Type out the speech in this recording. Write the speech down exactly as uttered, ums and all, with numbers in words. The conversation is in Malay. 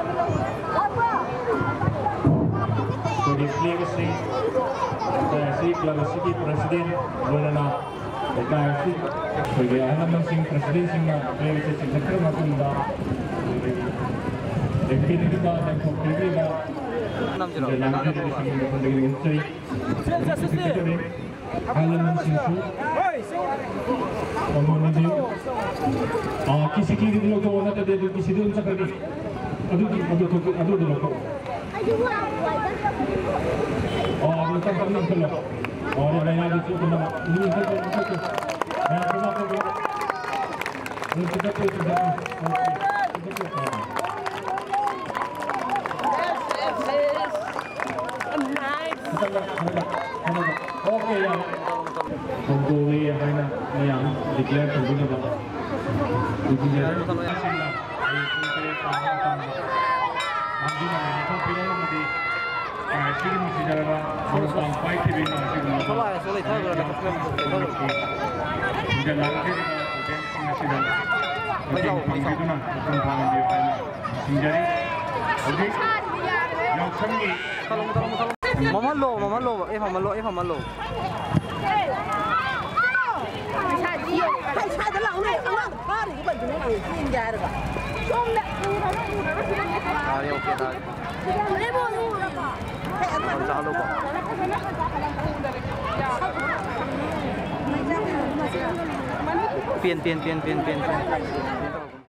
Jadi flag sing si club si president bolana kita si sebagai anak sing presiden sing na flag si secretary makunda deputy kita dan secretary kita enam jero enam jero sing pendiri menteri secretary halaman sing su kemudian ah kisi kiri dulu ko na tadi kisi dulu seperti aduh aduh aduh dulu ko oh belum pernah belum oh ada yang di situ nama ini satu satu yang pernah ko ini sudah ko sudah oke ya untuk yang mana yang declare terbuka apa declare Sini mesti jalan orang sampai ke bina sini. Soalnya soalnya itu ada keputusan keputusan. Jalan ke bina sini jalan. Macam macam itu na, macam pangan dia pan. Sinjari. Okey. Yaoshang ni. Kalau kalau kalau. Mama lo, mama lo, eh mama lo, eh mama lo. Hai sai dah lang ni, lang hari ni baju ni lang sinjar dah. Chongba. Ah, ni okey dah. Ni boleh lah. Jangan lupa. Pian pian pian pian pian.